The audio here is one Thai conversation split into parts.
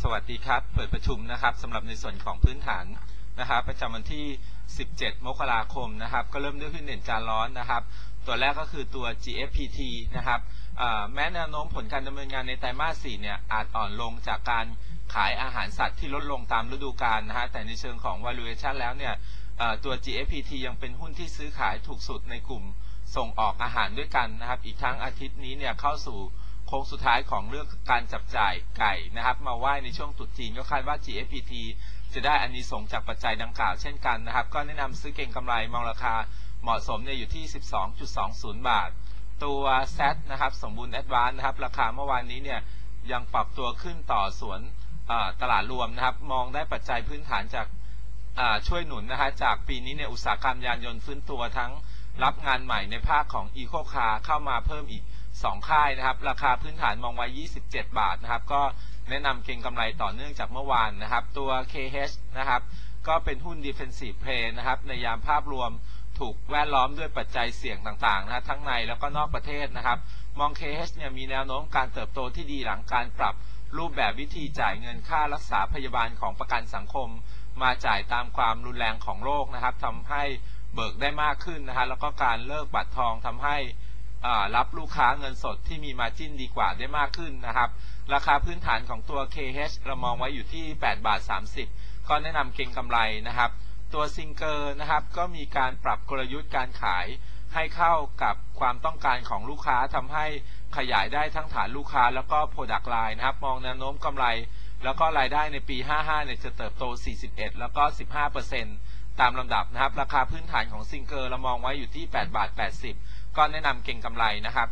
สวัสดีครับเปิดประชุมนะครับสำหรับในส่วนของพื้นฐานนะครับประจำวันที่ 17 มกราคมนะครับก็เริ่มด้วยหุ้นเด่นจานร้อนนะครับตัวแรกก็คือตัว GFPT นะครับแม้แนวโน้มผลการดำเนินงานในไตรมาส 4 เนี่ยอาจอ่อนลงจากการขายอาหารสัตว์ที่ลดลงตามฤดูกาลนะฮะแต่ในเชิงของ valuation แล้วเนี่ยตัว GFPT ยังเป็นหุ้นที่ซื้อขายถูกสุดในกลุ่มส่งออกอาหารด้วยกันนะครับอีกทั้งอาทิตย์นี้เนี่ยเข้าสู่โค้งสุดท้ายของเรื่องการจับจ่ายไก่นะครับมาไหว้ในช่วงตรุษจีนก็คาดว่า GFPT จะได้อานิสงส์จากปัจจัยดังกล่าวเช่นกันนะครับก็แนะนำซื้อเก็งกำไรมองราคาเหมาะสมเนี่ยอยู่ที่ 12.20 บาทตัว Z นะครับสมบูรณ์แอดวานซ์นะครับราคาเมื่อวานนี้เนี่ยยังปรับตัวขึ้นต่อสวนตลาดรวมนะครับมองได้ปัจจัยพื้นฐานจากช่วยหนุนนะฮะจากปีนี้เนี่ยอุตสาหกรรมยานยนต์ฟื้นตัวทั้งรับงานใหม่ในภาคของอีโคคาร์เข้ามาเพิ่มอีก2 ค่ายนะครับราคาพื้นฐานมองไว้27 บาทนะครับก็แนะนำเก็งกำไรต่อเนื่องจากเมื่อวานนะครับตัว KH นะครับก็เป็นหุ้น Defensive Play นะครับในยามภาพรวมถูกแวดล้อมด้วยปัจจัยเสี่ยงต่างๆนะทั้งในแล้วก็นอกประเทศนะครับมอง KH เนี่ยมีแนวโน้มการเติบโตที่ดีหลังการปรับรูปแบบวิธีจ่ายเงินค่ารักษาพยาบาลของประกันสังคมมาจ่ายตามความรุนแรงของโรคนะครับทำให้เบิกได้มากขึ้นนะฮะแล้วก็การเลิกบัตรทองทำให้รับลูกค้าเงินสดที่มีมาร์จิ้นดีกว่าได้มากขึ้นนะครับราคาพื้นฐานของตัว KH เรามองไว้อยู่ที่8 บาท 30ก็แนะนำเก็งกำไรนะครับตัวซิงเกอร์นะครับก็มีการปรับกลยุทธ์การขายให้เข้ากับความต้องการของลูกค้าทำให้ขยายได้ทั้งฐานลูกค้าแล้วก็ Product Line นะครับมองแนวโน้มกำไรแล้วก็รายได้ในปี 55 เนี่ยจะเติบโต 41 แล้วก็ 15% ตามลำดับนะครับราคาพื้นฐานของซิงเกอร์เรามองไว้อยู่ที่8 บาท 80ก็แนะนำเก็งกำไรนะครับ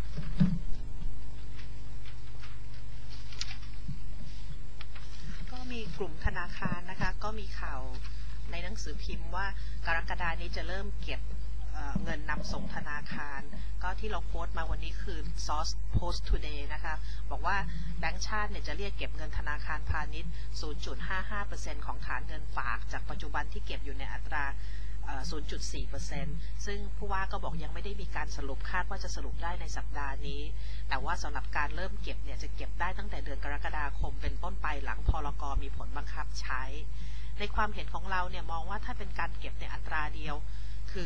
ก็มีกลุ่มธนาคารนะคะก็มีข่าวในหนังสือพิมพ์ว่ากรกฎานี้จะเริ่มเก็บเงินนำส่งธนาคารก็ที่เราโพสต์มาวันนี้คือ Source Post Today นะคะบอกว่าแบงก์ชาติเนี่ยจะเรียกเก็บเงินธนาคารพาณิชย์ 0.55% ของฐานเงินฝากจากปัจจุบันที่เก็บอยู่ในอัตรา0.4% ซึ่งผู้ว่าก็บอกยังไม่ได้มีการสรุปคาดว่าจะสรุปได้ในสัปดาห์นี้แต่ว่าสำหรับการเริ่มเก็บเนี่ยจะเก็บได้ตั้งแต่เดือนกรกฎาคมเป็นต้นไปหลังพรก.มีผลบังคับใช้ในความเห็นของเราเนี่ยมองว่าถ้าเป็นการเก็บในอัตราเดียวคือ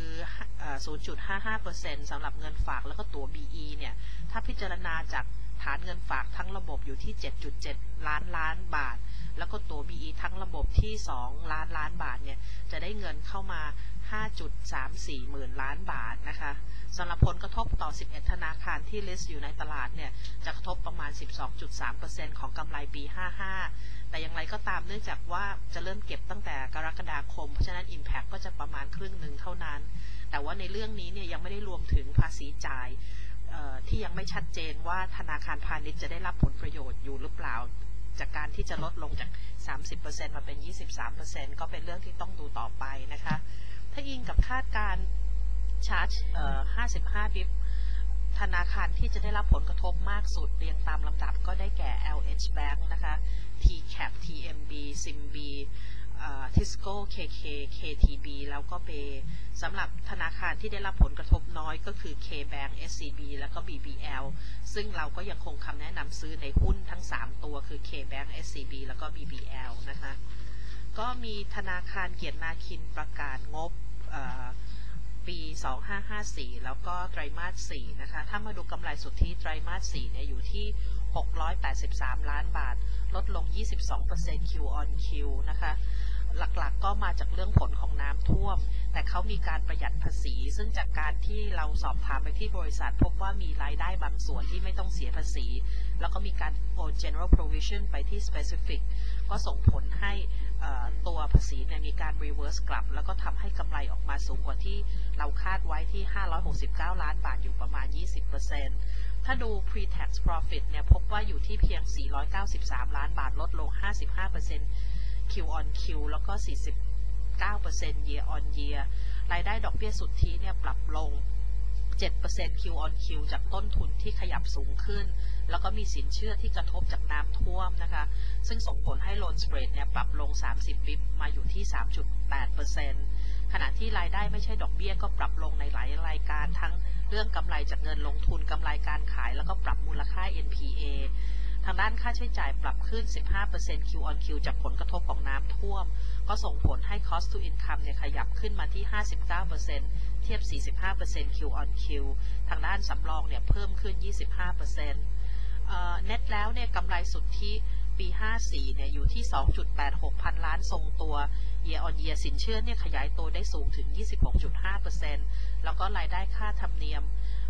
0.55% สำหรับเงินฝากแล้วก็ตัว BE เนี่ยถ้าพิจารณาจากฐานเงินฝากทั้งระบบอยู่ที่ 7.7 ล้านบาทแล้วก็ตัว BE ทั้งระบบที่2 ล้านบาทเนี่ยจะได้เงินเข้ามา 5.34 หมื่นล้านบาทนะคะสำหรับผลกระทบต่อ 11 ธนาคารที่ list อยู่ในตลาดเนี่ยจะกระทบประมาณ 12.3% ของกำไรปี 55แต่อย่างไรก็ตามเนื่องจากว่าจะเริ่มเก็บตั้งแต่กรกฎาคมเพราะฉะนั้น Impact ก็จะประมาณครึ่งหนึ่งเท่านั้นแต่ว่าในเรื่องนี้เนี่ยยังไม่ได้รวมถึงภาษีจ่ายที่ยังไม่ชัดเจนว่าธนาคารพาณิชย์จะได้รับผลประโยชน์อยู่หรือเปล่าจากการที่จะลดลงจาก 30% มาเป็น 23% ก็เป็นเรื่องที่ต้องดูต่อไปนะคะถ้าอิงกับคาดการชาร์จ55 บิปธนาคารที่จะได้รับผลกระทบมากสุดเรียงตามลำดับก็ได้แก่ LH Bank นะคะ TCAP TMB SIMB Tisco KK KTB แล้วก็เบสำหรับธนาคารที่ได้รับผลกระทบน้อยก็คือ KBank SCB แล้วก็ BBL ซึ่งเราก็ยังคงคำแนะนำซื้อในหุ้นทั้ง3ตัวคือ KBank SCB แล้วก็ BBL นะคะก็มีธนาคารเกียรตินาคินประกาศงบปี 2554 แล้วก็ไตรมาส 4 นะคะถ้ามาดูกำไรสุทธิไตรมาส 4 เนี่ยอยู่ที่683 ล้านบาทลดลง 22% Q on Q นะคะหลักๆก็มาจากเรื่องผลของน้ำท่วมแต่เขามีการประหยัดภาษีซึ่งจากการที่เราสอบถามไปที่บริษัทพบว่ามีรายได้บางส่วนที่ไม่ต้องเสียภาษีแล้วก็มีการโอน general provision ไปที่ specific ก็ส่งผลให้ตัวภาษีเนี่ยมีการ reverse กลับแล้วก็ทำให้กำไรออกมาสูงกว่าที่เราคาดไว้ที่569 ล้านบาทอยู่ประมาณ 20%ถ้าดู pre-tax profit เนี่ยพบว่าอยู่ที่เพียง493 ล้านบาทลดลง 55% Q on Q แล้วก็ 49% year on year รายได้ดอกเบี้ยสุทธิเนี่ยปรับลง 7% Q on Q จากต้นทุนที่ขยับสูงขึ้นแล้วก็มีสินเชื่อที่กระทบจากน้ำท่วมนะคะซึ่งส่งผลให้ loan spread เนี่ยปรับลง30 บิปมาอยู่ที่ 3.8% ขณะที่รายได้ไม่ใช่ดอกเบี้ยก็ปรับลงในหลายรายการทั้งเรื่องกำไรจากเงินลงทุนกำไรการขายแล้วก็ปรับมูลค่า NPA ทางด้านค่าใช้จ่ายปรับขึ้น 15% Q on Q จากผลกระทบของน้ำท่วมก็ส่งผลให้ cost to income เนี่ยขยับขึ้นมาที่ 59%เทียบ 45% Q on Q ทางด้านสำรองเนี่ยเพิ่มขึ้น 25%เน็ตแล้วเนี่ยกำไรสุทธิปี 54 เนี่ยอยู่ที่ 2.86 พันล้านทรงตัว year on year สินเชื่อเนี่ยขยายตัวได้สูงถึง 26.5% แล้วก็รายได้ค่าธรรมเนียม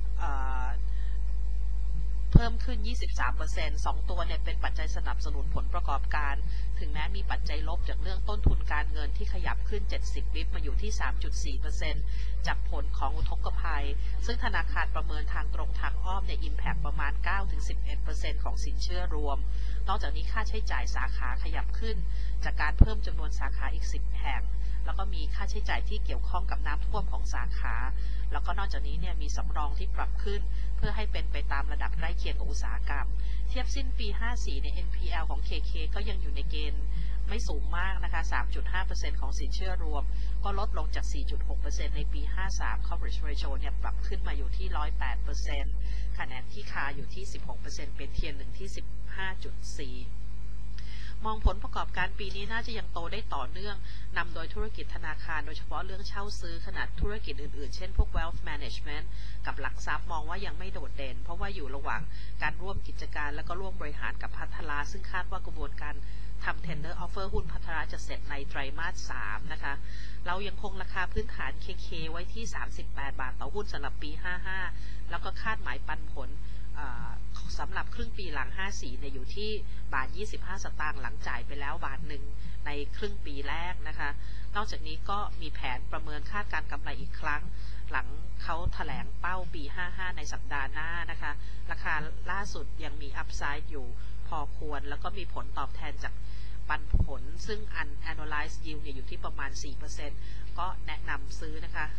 เพิ่มขึ้น 23% 2 ตัวเนี่ยเป็นปัจจัยสนับสนุนผลประกอบการถึงแม้มีปัจจัยลบจากเรื่องต้นทุนการเงินที่ขยับขึ้น 70 บิปมาอยู่ที่ 3.4% จากผลของอุทกภัยซึ่งธนาคารประเมินทางตรงทางอ้อมเนี่ย impact ประมาณ 9-11% ของสินเชื่อรวมนอกจากนี้ค่าใช้จ่ายสาขาขยับขึ้นจากการเพิ่มจำนวนสาขาอีก 10 แห่งแล้วก็มีค่าใช้จ่ายที่เกี่ยวข้องกับน้ำท่วมของสาขาแล้วก็นอกจากนี้เนี่ยมีสำรองที่ปรับขึ้นเพื่อให้เป็นไปตามระดับใกล้เคียงกับอุตสาหกรรมเทียบสิ้นปี 54 ใน NPL ของ KK ก็ยังอยู่ในเกณฑ์ไม่สูงมากนะคะ 3.5% ของสินเชื่อรวมก็ลดลงจาก 4.6% ในปี 53 coverage ratio เนี่ยปรับขึ้นมาอยู่ที่ 108%คะแนนที่คาอยู่ที่ 16% เป็นเทียร์ 1 ที่ 15.4มองผลประกอบการปีนี้น่าจะยังโตได้ต่อเนื่องนำโดยธุรกิจธนาคารโดยเฉพาะเรื่องเช่าซื้อขนาดธุรกิจอื่นๆเช่นพวก wealth management กับหลักทรัพย์มองว่ายังไม่โดดเด่นเพราะว่าอยู่ระหว่างการร่วมกิจการและก็ร่วมบริหารกับพัทราซึ่งคาดว่ากระบวนการทำ tender offer หุ้นพัทราจะเสร็จในไตรมาส 3 นะคะเรายังคงราคาพื้นฐาน KK ไว้ที่ 38 บาทต่อหุ้นสำหรับปี 55 แล้วก็คาดหมายปันผลสำหรับครึ่งปีหลัง 54 เนี่ยอยู่ที่บาท 25 สตางค์หลังจ่ายไปแล้วบาทหนึ่งในครึ่งปีแรกนะคะนอกจากนี้ก็มีแผนประเมินคาดการกำไรอีกครั้งหลังเขาแถลงเป้าปี 55 ในสัปดาห์หน้านะคะราคาล่าสุดยังมีอัพไซด์อยู่พอควรแล้วก็มีผลตอบแทนจากปันผลซึ่ง unannualized yield เนี่ยอยู่ที่ประมาณ 4% ก็แนะนำซื้อนะคะ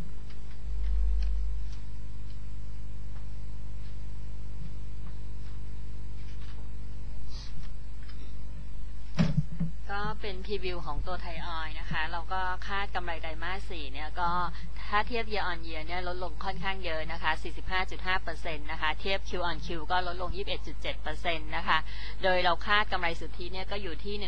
ก็เป็นพรีวิวของตัวไทยออยล์นะคะเราก็คาดกำไรไตรมาส 4เนี่ยก็ถ้าเทียบ year on year เนี่ยลดลงค่อนข้างเยอะนะคะ 45.5% นะคะเทียบ Q on Q ก็ลดลง 21.7% นะคะโดยเราคาดกำไรสุทธิเนี่ยก็อยู่ที่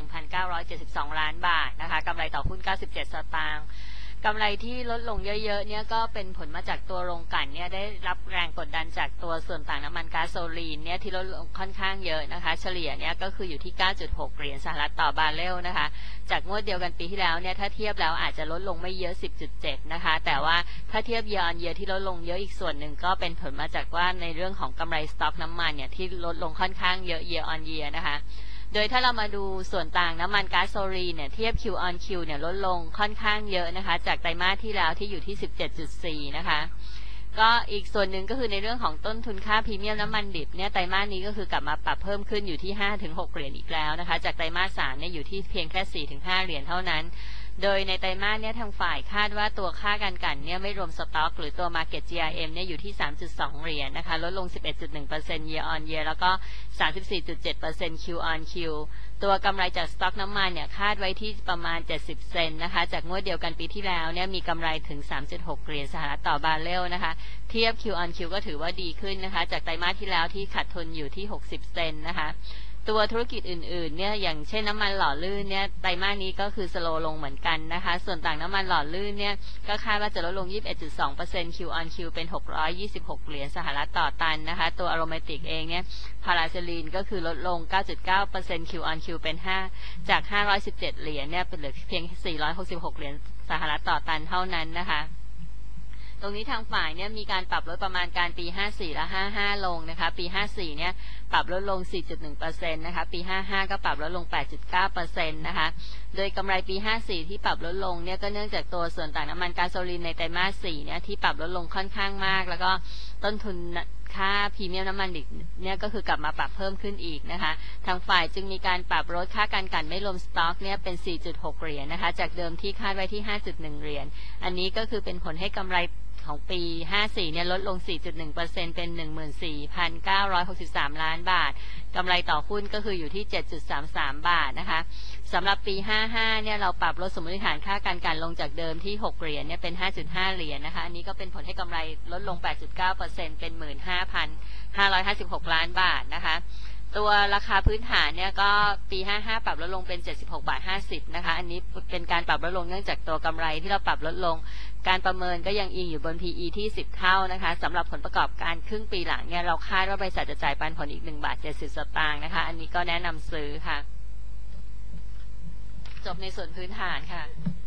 1,972 ล้านบาทนะคะกำไรต่อหุ้น97 สตางค์กำไรที่ลดลงเยอะๆเนี่ยก็เป็นผลมาจากตัวโรงกลั่นเนี่ยได้รับแรงกดดันจากตัวส่วนต่างน้ำมันก๊าซโซลีนเนี่ยที่ลดลงค่อนข้างเยอะนะคะเฉลี่ยเนี่ยก็คืออยู่ที่ 9.6 เหรียญสหรัฐต่อบาร์เรลนะคะจากงวดเดียวกันปีที่แล้วเนี่ยถ้าเทียบแล้วอาจจะลดลงไม่เยอะ 10.7 นะคะแต่ว่าถ้าเทียบ year on year ที่ลดลงเยอะอีกส่วนหนึ่งก็เป็นผลมาจากว่าในเรื่องของกำไรสต็อกน้ำมันเนี่ยที่ลดลงค่อนข้างเยอะ year on year นะคะโดยถ้าเรามาดูส่วนต่างน้ำมันก๊าซโซลีนเนี่ยเทียบ Q on Q เนี่ยลดลงค่อนข้างเยอะนะคะจากไตรมาสที่แล้วที่อยู่ที่ 17.4 นะคะก็อีกส่วนหนึ่งก็คือในเรื่องของต้นทุนค่าพรีเมียมน้ำมันดิบเนี่ยไตรมาสนี้ก็คือกลับมาปรับเพิ่มขึ้นอยู่ที่ 5-6 เหรียญอีกแล้วนะคะจากไตรมาส 3เนี่ยอยู่ที่เพียงแค่ 4-5 เหรียญเท่านั้นโดยในไตรมาสเนี่ยทางฝ่ายคาดว่าตัวค่าการกลั่นเนี่ยไม่รวมสต็อกหรือตัว Market GRM เนี่ยอยู่ที่ 3.2 เหรียญนะคะลดลง 11.1% year on year แล้วก็ 34.7% Q on Q ตัวกำไรจากสต็อกน้ำมันเนี่ยคาดไว้ที่ประมาณ70 เซนต์นะคะจากงวดเดียวกันปีที่แล้วเนี่ยมีกำไรถึง 3.6 เหรียญสหรัฐต่อบาร์เรลนะคะเทียบ Q on Q ก็ถือว่าดีขึ้นนะคะจากไตรมาสที่แล้วที่ขาดทุนอยู่ที่60 เซนต์นะคะตัวธุรกิจอื่นๆเนี่ยอย่างเช่นน้ำมันหล่อลื่นเนี่ยไตรมาสนี้ก็คือสโลว์ลงเหมือนกันนะคะส่วนต่างน้ำมันหล่อลื่นเนี่ยก็คาดว่าจะลดลง 21.2% Q on Q เป็น626 เหรียญสหรัฐต่อตันนะคะตัวอโรมาติกเองเนี่ยพาราเซลีนก็คือลดลง 9.9% Q on Q เป็น5จาก517 เหรียญเนี่ยเป็นเหลือเพียง466 เหรียญสหรัฐต่อตันเท่านั้นนะคะตรงนี้ทางฝ่ายเนี่ยมีการปรับลดประมาณการปี 54 และ 55 ลงนะคะปี 54 เนี่ยปรับลดลง 4.1% นะคะปี 55 ก็ปรับลดลง 8.9% นะคะโดยกำไรปี 54 ที่ปรับลดลงเนี่ยก็เนื่องจากตัวส่วนต่างน้ำมันก๊าซโซลีนในไตรมาส 4 เนี่ยที่ปรับลดลงค่อนข้างมากแล้วก็ต้นทุนค่าพรีเมียมน้ำมันดิบเนี่ยก็คือกลับมาปรับเพิ่มขึ้นอีกนะคะทางฝ่ายจึงมีการปรับลดค่าการกลั่นไม่รวมสต็อกเนี่ยเป็น 4.6 เหรียญนะคะจากเดิมที่คาดไว้ที่ 5.1 เหรียญอันนี้ก็คือเป็นผลให้กำไรของปี 54 เนี่ยลดลง 4.1% เป็น 14,963 ล้านบาทกำไรต่อหุ้นก็คืออยู่ที่ 7.33 บาทนะคะสำหรับปี 55 เนี่ยเราปรับลดสมมติฐานค่าการกลั่นลงจากเดิมที่ 6 เหรียญเนี่ยเป็น 5.5 เหรียญนะคะอันนี้ก็เป็นผลให้กำไรลดลง 8.9% เป็น 15,556 ล้านบาทนะคะตัวราคาพื้นฐานเนี่ยก็ปี 55 ปรับลดลงเป็น 76.50 นะคะอันนี้เป็นการปรับลดลงเนื่องจากตัวกำไรที่เราปรับลดลงการประเมินก็ยังอิงอยู่บน PE ที่ 10 เท่านะคะสำหรับผลประกอบการครึ่งปีหลังเนี่ยเราคาดว่าบริษัทจะจ่ายปันผลอีก1.70 สตางค์นะคะอันนี้ก็แนะนำซื้อค่ะจบในส่วนพื้นฐานค่ะ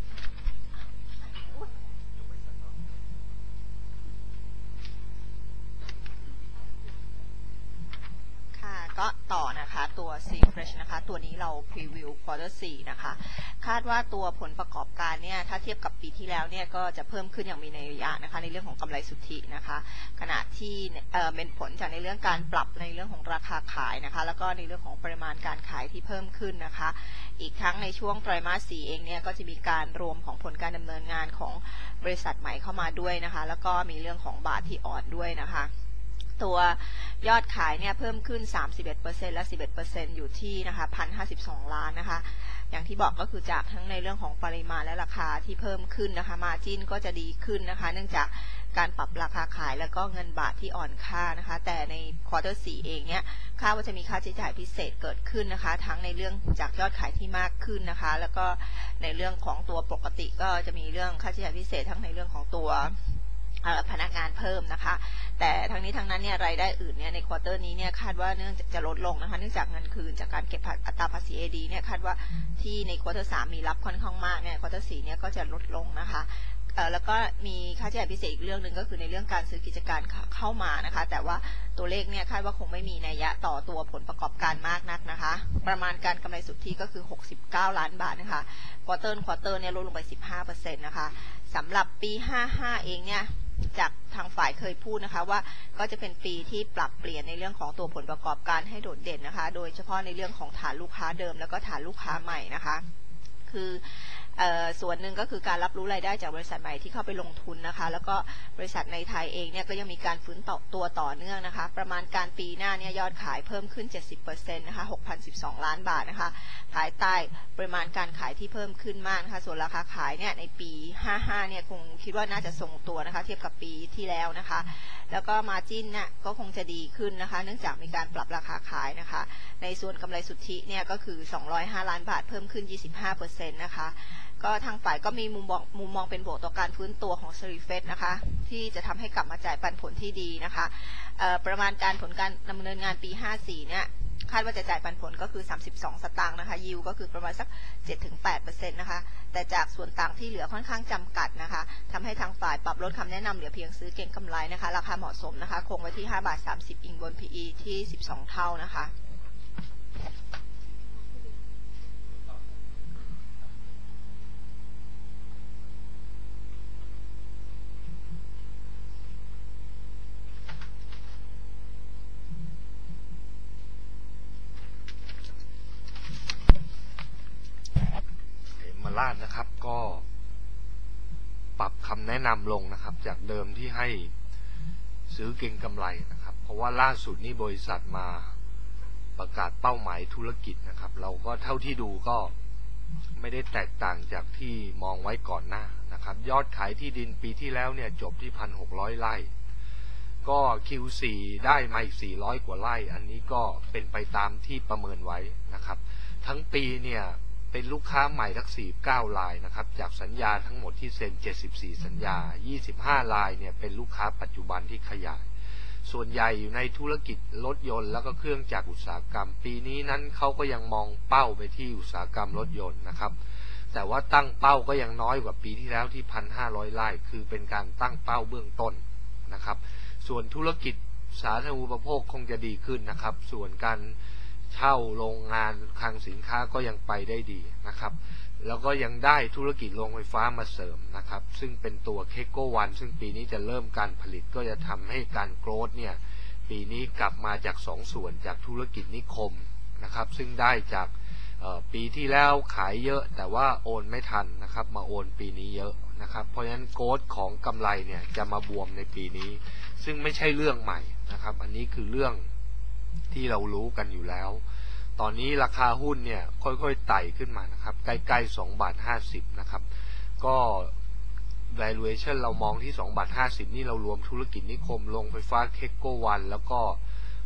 ก็ต่อนะคะตัว C Fresh นะคะตัวนี้เราพรีวิว Quarter 4นะคะคาดว่าตัวผลประกอบการเนี่ยถ้าเทียบกับปีที่แล้วเนี่ยก็จะเพิ่มขึ้นอย่างมีนัยยะนะคะในเรื่องของกำไรสุทธินะคะขณะที่เป็นผลจากในเรื่องการปรับในเรื่องของราคาขายนะคะแล้วก็ในเรื่องของปริมาณการขายที่เพิ่มขึ้นนะคะอีกทั้งในช่วงไตรมาส 4เองเนี่ยก็จะมีการรวมของผลการดำเนินงานของบริษัทใหม่เข้ามาด้วยนะคะแล้วก็มีเรื่องของบาทที่อ่อนด้วยนะคะตัวยอดขายเนี่ยเพิ่มขึ้น 31% และ 11% อยู่ที่นะคะ1,052 ล้านนะคะอย่างที่บอกก็คือจากทั้งในเรื่องของปริมาณและราคาที่เพิ่มขึ้นนะคะมาร์จิ้นก็จะดีขึ้นนะคะเนื่องจากการปรับราคาขายแล้วก็เงินบาทที่อ่อนค่านะคะแต่ในควอเตอร์ 4เองเนี่ยคาดว่าจะมีค่าใช้จ่ายพิเศษเกิดขึ้นนะคะทั้งในเรื่องจากยอดขายที่มากขึ้นนะคะแล้วก็ในเรื่องของตัวปกติก็จะมีเรื่องค่าใช้จ่ายพิเศษทั้งในเรื่องของตัวพนักงานเพิ่มนะคะแต่ทั้งนี้ทั้งนั้นเนี่ยรายได้อื่นเนี่ยในควอเตอร์นี้เนี่ยคาดว่าเนื่องจากจะลดลงนะคะเนื่องจากเงินคืนจากการเก็บอัตราภาษี AD เนี่ยคาดว่าที่ในควอเตอร์ 3มีรับค่อนข้างมากเนี่ยควอเตอร์ 4เนี่ยก็จะลดลงนะคะแล้วก็มีค่าใช้จ่ายพิเศษอีกเรื่องหนึ่งก็คือในเรื่องการซื้อกิจการเข้ามานะคะแต่ว่าตัวเลขเนี่ยคาดว่าคงไม่มีนัยยะต่อตัวผลประกอบการมากนักนะคะประมาณการกำไรสุทธิก็คือ69ล้านบาทนะคะควอเตอร์เนี่ยลดลงไป 15% นะคะสำหรับปี 55เองเนี่ยจากทางฝ่ายเคยพูดนะคะว่าก็จะเป็นปีที่ปรับเปลี่ยนในเรื่องของตัวผลประกอบการให้โดดเด่นนะคะโดยเฉพาะในเรื่องของฐานลูกค้าเดิมแล้วก็ฐานลูกค้าใหม่นะคะคือส่วนหนึ่งก็คือการรับรู้รายได้จากบริษัทใหม่ที่เข้าไปลงทุนนะคะแล้วก็บริษัทในไทยเองเนี่ยก็ยังมีการฟื้นตัวต่อเนื่องนะคะประมาณการปีหน้าเนี่ยยอดขายเพิ่มขึ้น 70% นะคะ6,012 ล้านบาทนะคะภายใต้ปริมาณการขายที่เพิ่มขึ้นมากนะคะส่วนราคาขายเนี่ยในปี 55เนี่ยคงคิดว่าน่าจะทรงตัวนะคะเทียบกับปีที่แล้วนะคะแล้วก็มาร์จิ้นเนี่ยก็คงจะดีขึ้นนะคะเนื่องจากมีการปรับราคาขายนะคะในส่วนกำไรสุทธิเนี่ยก็คือ205ล้านบาทเพิ่มขึ้น 25% นะคะก็ทางฝ่ายก็มีมุมมองเป็นบวกต่อการฟื้นตัวของ Serifed นะคะที่จะทำให้กลับมาจ่ายปันผลที่ดีนะคะประมาณการผลการดำเนินงานปี 54เนี่ยคาดว่าจะจ่ายปันผลก็คือ32 สตางค์นะคะยิวก็คือประมาณสัก 7-8% นะคะแต่จากส่วนต่างที่เหลือค่อนข้างจำกัดนะคะทำให้ทางฝ่ายปรับลดคำแนะนำเหลือเพียงซื้อเก็งกำไรนะคะราคาเหมาะสมนะคะคงไว้ที่5.30 อิงบน PE ที่12เท่านะคะลาดนะครับก็ปรับคำแนะนำลงนะครับจากเดิมที่ให้ซื้อเก็งกำไรนะครับเพราะว่าล่าสุดนี้บริษัทมาประกาศเป้าหมายธุรกิจนะครับเราก็เท่าที่ดูก็ไม่ได้แตกต่างจากที่มองไว้ก่อนหน้านะครับยอดขายที่ดินปีที่แล้วเนี่ยจบที่ 1,600 ไร่ก็ Q4 ได้มาอีก400 กว่าไร่อันนี้ก็เป็นไปตามที่ประเมินไว้นะครับทั้งปีเนี่ยเป็นลูกค้าใหม่ทั้ง49 รายนะครับจากสัญญาทั้งหมดที่เซ็น74 สัญญา25 รายเนี่ยเป็นลูกค้าปัจจุบันที่ขยายส่วนใหญ่อยู่ในธุรกิจรถยนต์แล้วก็เครื่องจักรอุตสาหกรรมปีนี้นั้นเขาก็ยังมองเป้าไปที่อุตสาหกรรมรถยนต์นะครับแต่ว่าตั้งเป้าก็ยังน้อยกว่าปีที่แล้วที่ 1,500 ไร่คือเป็นการตั้งเป้าเบื้องต้นนะครับส่วนธุรกิจสาธารณูปโภคคงจะดีขึ้นนะครับส่วนการเช่าโรงงานคลังสินค้าก็ยังไปได้ดีนะครับแล้วก็ยังได้ธุรกิจโรงไฟฟ้ามาเสริมนะครับซึ่งเป็นตัวเคโกวันซึ่งปีนี้จะเริ่มการผลิตก็จะทำให้การโกรธเนี่ยปีนี้กลับมาจาก2 ส่วนจากธุรกิจนิคมนะครับซึ่งได้จากปีที่แล้วขายเยอะแต่ว่าโอนไม่ทันนะครับมาโอนปีนี้เยอะนะครับเพราะฉะนั้นโกรธของกำไรเนี่ยจะมาบวมในปีนี้ซึ่งไม่ใช่เรื่องใหม่นะครับอันนี้คือเรื่องที่เรารู้กันอยู่แล้วตอนนี้ราคาหุ้นเนี่ยค่อยๆไต่ขึ้นมานะครับใกล้ๆ2.50 นะครับก็ valuation เรามองที่2.50 นี่เรารวมธุรกิจนิคมโรงไฟฟ้าเคโกวันแล้วก็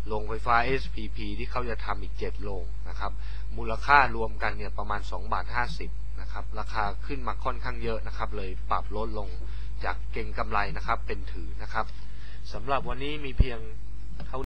โรงไฟฟ้า SPP ที่เขาจะทำอีก7โรงนะครับมูลค่ารวมกันเนี่ยประมาณ2.50 บาทนะครับราคาขึ้นมาค่อนข้างเยอะนะครับเลยปรับลดลงจากเก็งกำไรนะครับเป็นถือนะครับสำหรับวันนี้มีเพียงเท่า